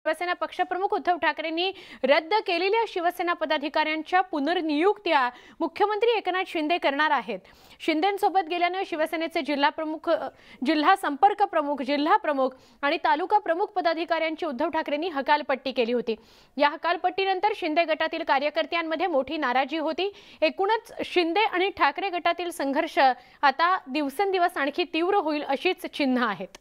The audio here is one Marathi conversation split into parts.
शिवसेना पक्षप्रमुख उद्धव ठाकरेंनी रद्द केलेल्या शिवसेना पदाधिकाऱ्यांच्या पुनर्नियुक्त्या मुख्यमंत्री एकनाथ शिंदे करणार आहेत। शिंदेंसोबत गेल्याने शिवसेनेचे जिल्हा प्रमुख, जिल्हा संपर्क प्रमुख, जिल्हा प्रमुख आणि तालुका प्रमुख पदाधिकाऱ्यांची उद्धव ठाकरेंनी हकालपट्टी केली होती। या हकालपट्टीनंतर शिंदे गटातील कार्यकर्त्यांमध्ये मोठी नाराजी होती। एकूणच शिंदे आणि ठाकरे गटातील संघर्ष आता दिवसेंदिवस आणखी तीव्र होईल अशीच चिन्ह आहेत।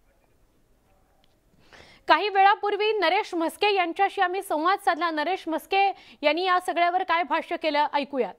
काही वेळापूर्वी नरेश म्हस्के यांच्याशी आम्ही संवाद साधला। नरेश म्हस्के यांनी या सगळ्यावर काय भाष्य केलं ऐकूयात।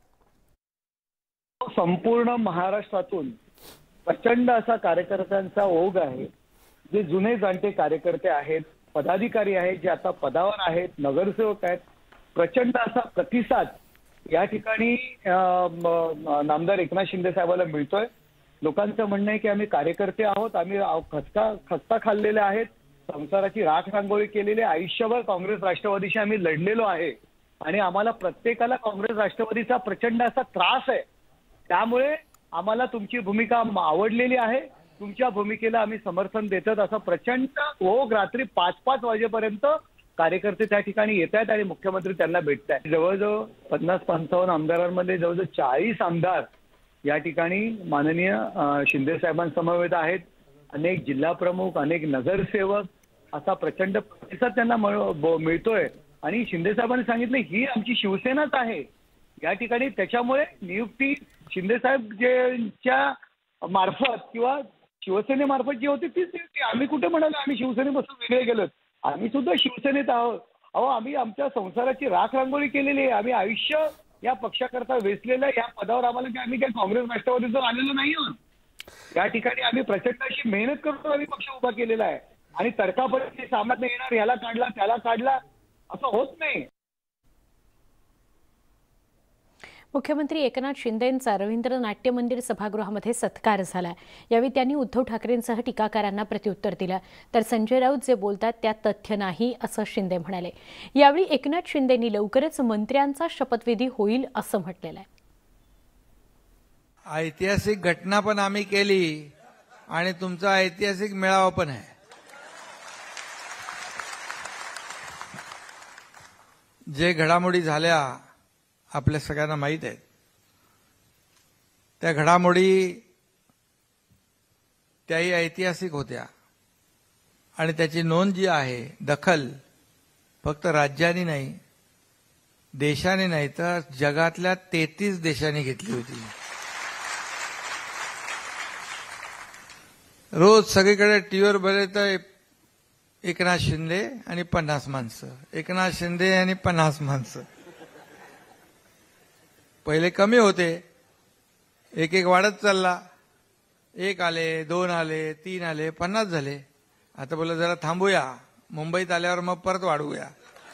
संपूर्ण महाराष्ट्रातून प्रचंड असा कार्यकर्त्यांचा ओघ आहे। जे जुने जाणते कार्यकर्ते आहेत, पदाधिकारी आहेत, जे आता पदावर आहेत, नगरसेवक आहेत, प्रचंड असा प्रतिसाद या ठिकाणी नामदार एकनाथ शिंदे साहेबांना मिळतोय। लोकांचं म्हणणं आहे की आम्ही कार्यकर्ते आहोत, आम्ही खस्ता खाल्लेले आहेत, संसाराची राख रांगोळी केलेली, आयुष्यभर काँग्रेस राष्ट्रवादीशी आम्ही लढलेलो आहे आणि आम्हाला प्रत्येकाला काँग्रेस राष्ट्रवादीचा प्रचंड असा त्रास आहे। त्यामुळे आम्हाला तुमची भूमिका आवडलेली आहे, तुमच्या भूमिकेला आम्ही समर्थन देतात असं प्रचंड ओघ रात्री 5-5 वाजेपर्यंत कार्यकर्ते त्या ठिकाणी येत आहेत आणि मुख्यमंत्री त्यांना भेटत आहेत। जवळजवळ 50-55 आमदारांमध्ये जवळजवळ 40 आमदार या ठिकाणी माननीय शिंदे साहेबांसमवेत आहेत। अनेक जिल्हा प्रमुख, अनेक नगरसेवक असा प्रचंड प्रतिसाद त्यांना मिळतोय आणि शिंदे साहेबांनी सांगितलं ही आमची शिवसेनाच आहे या ठिकाणी। त्याच्यामुळे नियुक्ती शिंदे साहेब ज्यांच्या मार्फत किंवा शिवसेनेमार्फत जी होती तीच नियुक्ती। आम्ही कुठे म्हणालो आम्ही शिवसेनेपासून वेगळे गेलो, आम्ही सुद्धा शिवसेनेत आहोत। आम्ही आमच्या संसाराची राख रांगोळी केलेली आहे, आम्ही आयुष्य या पक्षाकरता वेचलेलं आहे। या पदावर आम्हाला आम्ही काय काँग्रेस राष्ट्रवादीचं आलेलो नाही आहोत। या ठिकाणी आम्ही प्रचंड अशी मेहनत करून आम्ही पक्ष उभा केलेला आहे आणि तर्कापर्यंत सामना येणार, याला काढला त्याला काढला असं होत नाही। मुख्यमंत्री एकनाथ शिंदेंचा रवींद्र नाट्य मंदिर सभागृहामध्ये सत्कार झाला। यावेळी त्यांनी उद्धव ठाकरेंसह टीकाकारांना प्रत्युत्तर दिलं। तर संजय राऊत जे बोलतात त्यात तथ्य नाही असं शिंदे म्हणाले। यावेळी एकनाथ शिंदेंनी लवकरच मंत्र्यांचा शपथविधी होईल असं म्हटलेलं आहे। ऐतिहासिक घटना पण आम्ही केली आणि तुमचा ऐतिहासिक मेळावा पण आहे। जे घडामोडी झाल्या आपल्या सगळ्यांना माहीत आहेत। त्या घडामोडी त्याही ऐतिहासिक होत्या आणि त्याची नोंद जी आहे, दखल फक्त राज्याने नाही, देशाने नाही तर जगातल्या 33 देशांनी घेतली होती। रोज सगळीकडे टीव्हीवर बघितलं एकनाथ शिंदे आणि 50 माणसं, एकनाथ शिंदे आणि 50 माणसं। पहिले कमी होते, एक एक वाढत चालला, 1 आले, 2 आले, 3 आले, 50 झाले। आता बोला जरा थांबूया, मुंबईत आल्यावर मग परत वाढवूया।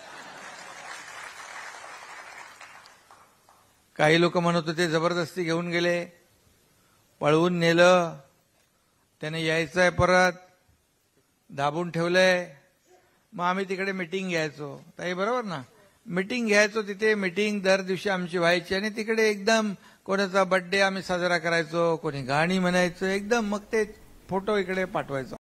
काही लोक म्हणत होते जबरदस्ती घेऊन गेले, पळवून नेलं, त्याने यायचंय परत, दाबून ठेवलंय। मग आम्ही तिकडे मीटिंग घ्यायचो, ताई बरोबर ना, मीटिंग घ्यायचो, तिथे मीटिंग दर दिवशी आमची व्हायची आणि तिकडे एकदम कोणाचा बर्थडे आम्ही साजरा करायचो, कोणी गाणी म्हणायचो एकदम, मग ते फोटो इकडे पाठवायचो।